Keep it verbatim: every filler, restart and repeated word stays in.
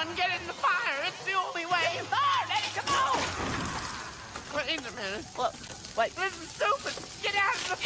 on, get in the fire. It's the only way. Fire, Eddie, come on! Wait a minute. Look, wait. This is stupid. Get out of the